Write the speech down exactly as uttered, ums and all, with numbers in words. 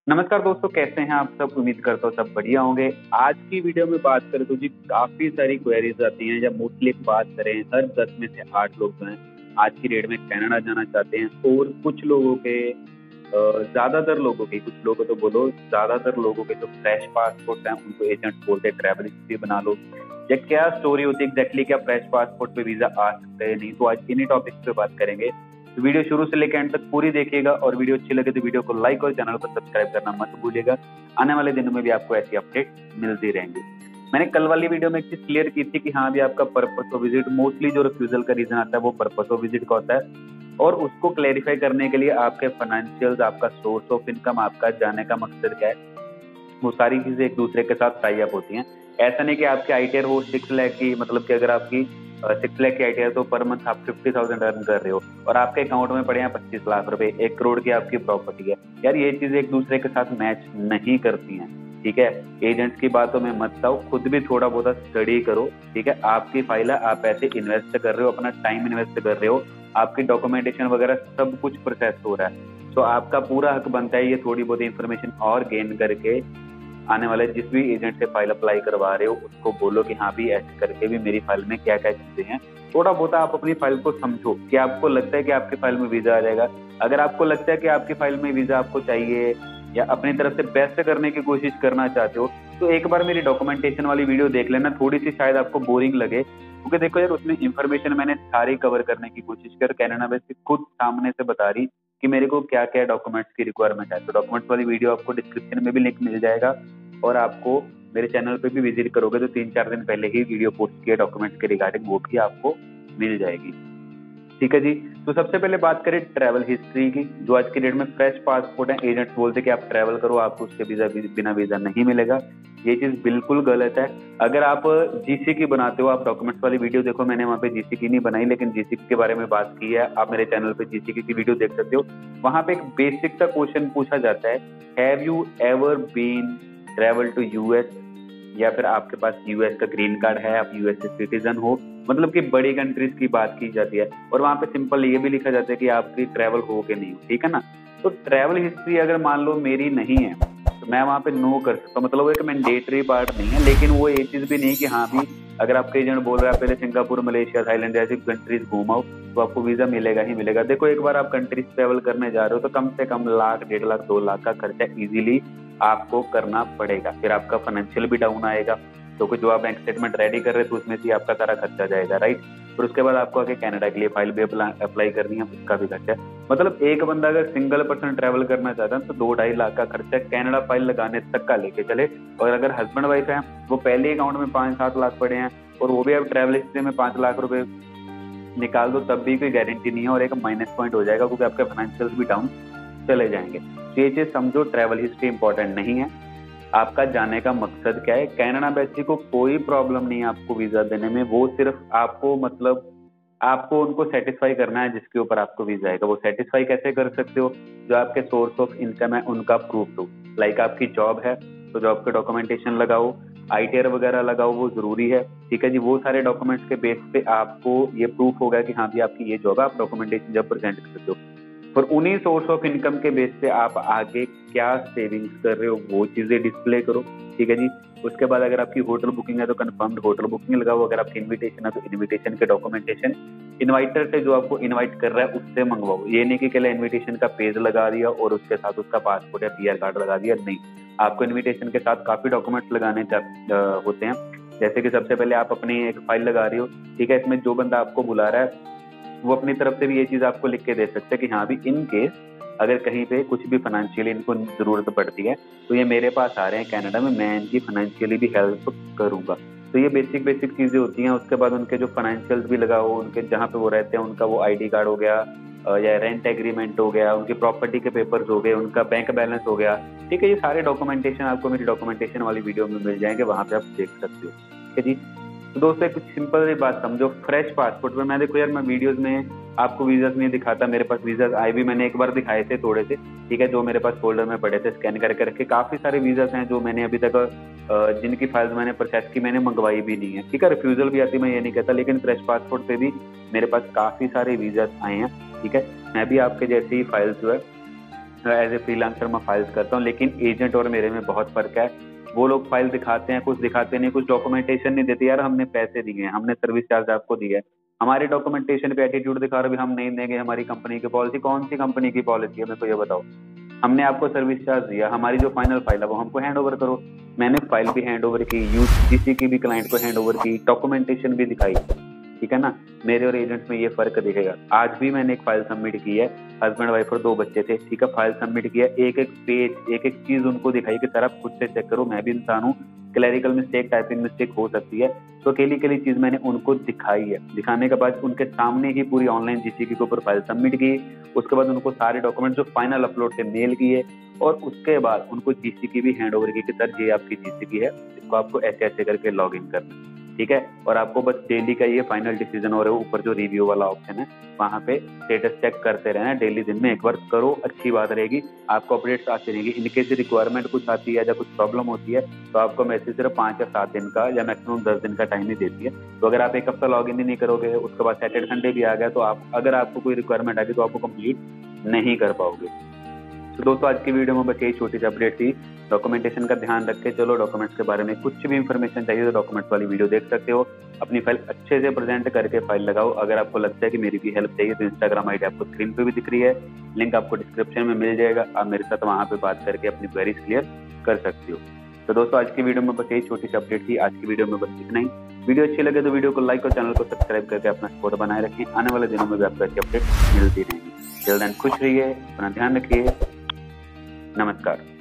नमस्कार दोस्तों, कैसे हैं आप सब। उम्मीद करता हूँ सब बढ़िया होंगे। आज की वीडियो में बात करें तो जी काफ़ी सारी क्वेरीज आती हैं, या मोस्टली बात करें हर दस में से आठ लोग जो हैं आज की डेट में कनाडा जाना चाहते हैं। और कुछ लोगों के अ, ज़्यादातर लोगों के कुछ लोगों तो बोलो ज़्यादातर लोगों के जो फ्रेश पासपोर्ट हैं उनको एजेंट बोलते हैं ट्रैवल हिस्ट्री बना लो, या क्या स्टोरी होती है एग्जैक्टली, क्या फ्रेश पासपोर्ट पे वीज़ा आ सकता है नहीं। तो आज इन्हीं टॉपिक्स पे बात करेंगे, तो वीडियो शुरू से लेकर एंड तक पूरी देखिएगा। और वीडियो अच्छी लगे तो वीडियो को लाइक और चैनल को सब्सक्राइब करना मत भूलिएगा। आने वाले दिनों में भी आपको ऐसी अपडेट मिलती रहेंगी। मैंने कल वाली वीडियो में एक चीज क्लियर की थी कि हाँ भी आपका पर्पस ऑफ विजिट, मोस्टली जो रिफ्यूजल का रीजन आता है वो पर्पस ऑफ विजिट का होता है। और उसको क्लेरिफाई करने के लिए आपके फाइनेंशियल्स, आपका सोर्स ऑफ इनकम, आपका जाने का मकसद क्या है, वो सारी चीजें एक दूसरे के साथ टाई अप होती हैं। ऐसा नहीं कि आपके आईटीआर हो सिक्स लाख की, मतलब कि अगर आपकी सिक्स लाख की आईटीआर तो पर मंथ आप फिफ्टी थाउजेंड अर्न कर रहे हो और आपके अकाउंट में पड़े हैं पच्चीस लाख रुपए, एक करोड़ की आपकी प्रॉपर्टी है। यार ये चीजें एक दूसरे के साथ मैच नहीं करती हैं, ठीक है। एजेंट्स की बातों में मत आओ, खुद भी थोड़ा बहुत स्टडी करो, ठीक है। आपकी फाइल है, आप पैसे इन्वेस्ट कर रहे हो, अपना टाइम इन्वेस्ट कर रहे हो, आपकी डॉक्यूमेंटेशन वगैरह सब कुछ प्रोसेस हो रहा है। तो आपका पूरा हक बनता है ये थोड़ी बहुत इंफॉर्मेशन और गेन करके आने वाले जिस भी एजेंट से फाइल अप्लाई करवा रहे हो उसको बोलो कि हाँ भी ऐसे करके भी मेरी फाइल में क्या क्या चीजें हैं। थोड़ा बहुत आप अपनी फाइल को समझो कि आपको लगता है कि आपकी फाइल में वीजा आ जाएगा। अगर आपको लगता है कि आपकी फाइल में वीजा आपको चाहिए या अपनी तरफ से बेस्ट करने की कोशिश करना चाहते हो, तो एक बार मेरी डॉक्यूमेंटेशन वाली वीडियो देख लेना। थोड़ी सी शायद आपको बोरिंग लगे, क्योंकि देखो यार उसमें इंफॉर्मेशन मैंने सारी कवर करने की कोशिश कर, कैनाडा बेस खुद सामने से बता रही कि मेरे को क्या क्या डॉक्यूमेंट्स की रिक्वायरमेंट है। तो डॉक्यूमेंट्स वाली वीडियो आपको डिस्क्रिप्शन में भी लिंक मिल जाएगा, और आपको मेरे चैनल पे भी विजिट करोगे तो तीन चार दिन पहले ही वीडियो पोस्ट किया डॉक्यूमेंट्स के रिगार्डिंग, वो भी आपको मिल जाएगी, ठीक है जी। तो सबसे पहले बात करें ट्रैवल हिस्ट्री की। जो आज की डेट में फ्रेश पासपोर्ट है, एजेंट्स बोलते कि आप ट्रैवल करो, आपको उसके वीजा बिना वीजा नहीं मिलेगा। ये चीज बिल्कुल गलत है। अगर आप जीसी की बनाते हो, आप डॉक्यूमेंट्स वाली वीडियो देखो, मैंने वहाँ पे जीसी की नहीं बनाई लेकिन जीसी के बारे में बात की है, आप मेरे चैनल पे जीसी की वीडियो देख सकते हो। वहां पे एक बेसिक सा क्वेश्चन पूछा जाता है, have you ever been travel to US, या फिर आपके पास यूएस का ग्रीन कार्ड है, आप यूएस सिटीजन हो, मतलब कि बड़ी कंट्रीज की बात की जाती है। और वहां पे सिंपल ये भी लिखा जाता है कि आपकी ट्रैवल हो के नहीं हो, ठीक है ना। तो ट्रैवल हिस्ट्री अगर मान लो मेरी नहीं है तो मैं वहां पे नो कर सकता हूँ, मतलब वो एक मैंडेटरी पार्ट नहीं है। लेकिन वो ये चीज भी नहीं कि हाँ भी अगर आपका एजेंट बोल रहा है पहले सिंगापुर, मलेशिया, थाईलैंड जैसी कंट्रीज घूमाओ तो आपको वीजा मिलेगा ही मिलेगा। देखो एक बार आप कंट्रीज ट्रेवल करने जा रहे हो तो कम से कम लाख, डेढ़ लाख, दो लाख का खर्चा इजीली आपको करना पड़ेगा। फिर आपका फाइनेंशियल भी डाउन आएगा, क्योंकि तो जो आप बैंक स्टेटमेंट रेडी कर रहे थे उसमें से आपका सारा खर्चा जाएगा, राइट। फिर उसके बाद आपको आगे कनाडा के लिए फाइल भी अप्लाई करनी है, उसका भी खर्चा। मतलब एक बंदा अगर सिंगल पर्सन ट्रैवल करना चाहता है तो दो ढाई लाख का खर्चा कनाडा फाइल लगाने तक का लेके चले। और अगर हस्बैंड वाइफ है, वो पहले अकाउंट में पाँच सात लाख पड़े हैं और वो भी अब ट्रैवल हिस्ट्री में पाँच लाख रुपए निकाल दो, तब भी कोई गारंटी नहीं है और एक माइनस पॉइंट हो जाएगा, क्योंकि आपके फाइनेंशियल भी डाउन चले जाएंगे। तो ये चीज समझो, ट्रैवल हिस्ट्री इंपॉर्टेंट नहीं है, आपका जाने का मकसद क्या है। कनाडा बेसी को कोई प्रॉब्लम नहीं है आपको वीजा देने में, वो सिर्फ आपको मतलब आपको उनको सेटिस्फाई करना है जिसके ऊपर आपको वीजा आएगा। वो सेटिस्फाई कैसे कर सकते हो, जो आपके सोर्स ऑफ इनकम है उनका प्रूफ दो। लाइक आपकी जॉब है तो जॉब के डॉक्यूमेंटेशन लगाओ, आईटीआर वगैरह लगाओ, वो जरूरी है, ठीक है जी। वो सारे डॉक्यूमेंट्स के बेस पे आपको ये प्रूफ होगा कि हाँ भी आपकी ये जॉब है, आप डॉक्यूमेंटेशन जब प्रेजेंट कर सकते हो। पर उन्हीं सोर्स ऑफ इनकम के बेस पे आप आगे क्या सेविंग्स कर रहे हो वो चीजें डिस्प्ले करो, ठीक है जी। उसके बाद अगर आपकी होटल बुकिंग है तो कंफर्म्ड होटल बुकिंग लगाओ, अगर आपकी इनविटेशन है तो इनविटेशन के डॉक्यूमेंटेशन इनवाइटर से जो आपको इनवाइट कर रहा है उससे मंगवाओ। ये नहीं कि केवल इनविटेशन का पेज लगा दिया और उसके साथ उसका पासपोर्ट या पीआर कार्ड लगा दिया, नहीं। आपको इन्विटेशन के साथ काफी डॉक्यूमेंट्स लगाने होते हैं। जैसे कि सबसे पहले आप अपनी एक फाइल लगा रही हो, ठीक है, इसमें जो बंदा आपको बुला रहा है वो अपनी तरफ से भी ये चीज आपको लिख के दे सकते हैं कि हाँ भी इन केस अगर कहीं पे कुछ भी फाइनेंशियली इनको जरूरत पड़ती है तो ये मेरे पास आ रहे हैं कनाडा में, मैं इनकी फाइनेंशियली भी हेल्प करूंगा। तो ये बेसिक बेसिक चीजें होती हैं। उसके बाद उनके जो फाइनेंशियल्स भी लगाओ, उनके जहाँ पे वो रहते हैं उनका वो आईडी कार्ड हो गया या रेंट एग्रीमेंट हो गया, उनकी प्रॉपर्टी के पेपर्स हो गए, उनका बैंक बैलेंस हो गया, ठीक है। ये सारे डॉक्यूमेंटेशन आपको मेरी डॉक्यूमेंटेशन वाली वीडियो में मिल जाएंगे, वहां पे आप देख सकते हो, ठीक है जी। तो दोस्तों कुछ सिंपल सी बात समझो, फ्रेश पासपोर्ट पर मैं देखो यार मैं वीडियोस में आपको वीजास नहीं दिखाता, मेरे पास वीजास आए भी मैंने एक बार दिखाए थे थोड़े से, ठीक है, जो मेरे पास फोल्डर में पड़े थे स्कैन करके रखे। काफी सारे वीजास हैं जो मैंने अभी तक जिनकी फाइल्स मैंने प्रोसेस की, मैंने मंगवाई भी नहीं है, ठीक है। रिफ्यूजल भी आती मैं ये नहीं कहता, लेकिन फ्रेश पासपोर्ट पे भी मेरे पास काफी सारे वीजास आए हैं, ठीक है। मैं भी आपके जैसे ही फाइल्स जो है एज ए फ्रीलांसर मैं फाइल्स करता हूँ, लेकिन एजेंट और मेरे में बहुत फर्क है। वो लोग फाइल दिखाते हैं, कुछ दिखाते नहीं, कुछ डॉक्यूमेंटेशन नहीं देते। यार हमने पैसे दिए हैं, हमने सर्विस चार्ज आपको दिया है, हमारे डॉक्यूमेंटेशन पे एटीट्यूड दिखा रहे हो हम नहीं देंगे, हमारी कंपनी की पॉलिसी। कौन सी कंपनी की पॉलिसी है मेरे को ये बताओ। हमने आपको सर्विस चार्ज दिया, हमारी जो फाइनल फाइल है वो हमको हैंड ओवर करो। मैंने फाइल भी हैंड ओवर की, यूजीसी की भी क्लाइंट को हैंड ओवर की, डॉक्यूमेंटेशन भी दिखाई, ठीक है ना। मेरे और एजेंट में ये फर्क दिखेगा। आज भी मैंने एक फाइल सबमिट की है, हस्बैंड वाइफ और दो बच्चे थे, ठीक है। फाइल सबमिट किया, एक एक पेज एक एक चीज उनको दिखाई कि सर आप खुद से चेक करो, मैं भी इंसान हूँ, क्लैरिकल मिस्टेक टाइपिंग मिस्टेक हो सकती है। तो अकेली अकेली चीज मैंने उनको दिखाई है। दिखाने के बाद उनके सामने ही पूरी ऑनलाइन जीसीकी के ऊपर फाइल सबमिट की। उसके बाद उनको सारे डॉक्यूमेंट जो फाइनल अपलोड थे मेल किए, और उसके बाद उनको जीसीकी भी हैंड ओवर की कि सर ये आपकी जीसीकी है, इसको आपको ऐसे ऐसे करके लॉग इन करना, ठीक है। और आपको बस डेली का ये फाइनल डिसीजन हो रहा है, ऊपर जो रिव्यू वाला ऑप्शन है वहाँ पे स्टेटस चेक करते रहना डेली, दिन में एक बार करो, अच्छी बात रहेगी। आपको अपडेट्स आती रहेंगी। इनकेस रिक्वायरमेंट कुछ आती है या कुछ प्रॉब्लम होती है तो आपको मैसेज सिर्फ पाँच या सात दिन का या मैक्सिमम दस दिन का टाइम ही देती है। तो अगर आप एक हफ्ता लॉग इन ही नहीं करोगे, उसके बाद सैटरडे संडे भी आ गया, तो आप अगर आपको कोई रिक्वायरमेंट आ गई तो आपको कंप्लीट नहीं कर पाओगे। तो दोस्तों आज की वीडियो में बस यही छोटी सी अपडेट थी। डॉक्यूमेंटेशन का ध्यान रख के चलो। डॉक्यूमेंट्स के बारे में कुछ भी इंफॉर्मेशन चाहिए तो डॉक्यूमेंट्स वाली वीडियो देख सकते हो। अपनी फाइल अच्छे से प्रेजेंट करके फाइल लगाओ। अगर आपको लगता है कि मेरी भी हेल्प चाहिए तो इंस्टाग्राम आईडी आपको स्क्रीन पे भी दिख रही है, लिंक आपको डिस्क्रिप्शन में मिल जाएगा। आप मेरे साथ वहाँ पे बात करके अपनी क्वेरीज क्लियर कर सकते हो। तो दोस्तों आज की वीडियो में बस यही छोटी सी अपडेट थी। आज की वीडियो में बस इतना ही। वीडियो अच्छी लगे तो वीडियो को लाइक और चैनल को सब्सक्राइब करके अपना सपोर्ट बनाए रखें। आने वाले दिनों में भी आपको अच्छी अपडेट मिलती रहेंगी। टिल देन खुश रहिए, अपना ध्यान रखिए। नमस्कार।